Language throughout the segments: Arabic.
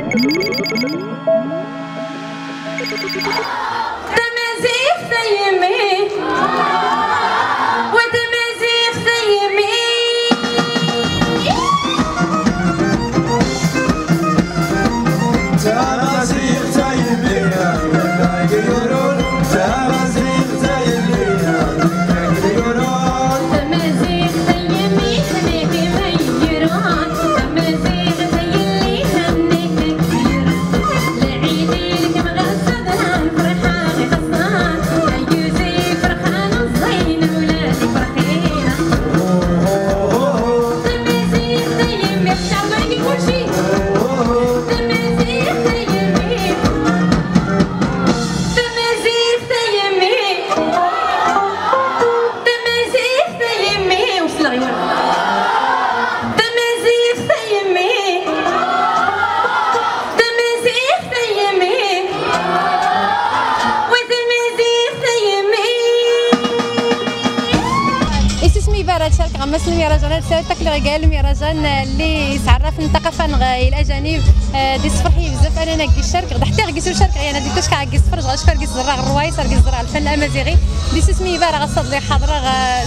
شارك غمس المهرجان ساوتك اللي قال المهرجان اللي تعرف الثقافه نغاي الاجانب دي صفرحي بزاف انا ناقي الشرق غدا حتى غيسو الشرق انا ديك تشكا غي صفر غاشكا غي الزرع الروايس غي الزرع الفن الامازيغي دي اسمي بارا غصد لي حاضره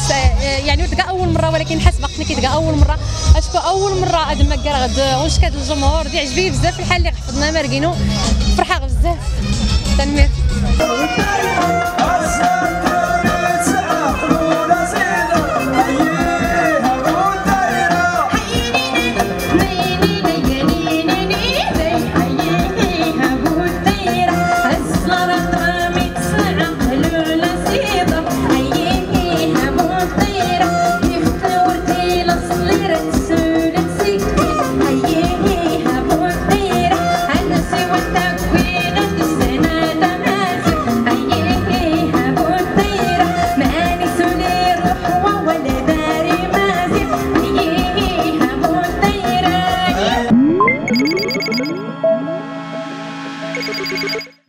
يعني تلقى اول مره ولكن حسب وقتنا كي تلقى اول مره اشكو اول مره ادم مكر غد وش كاد الجمهور دي عجبي بزاف الحال اللي حفظنا ماركينو فرحه بزاف تنمير Thank you.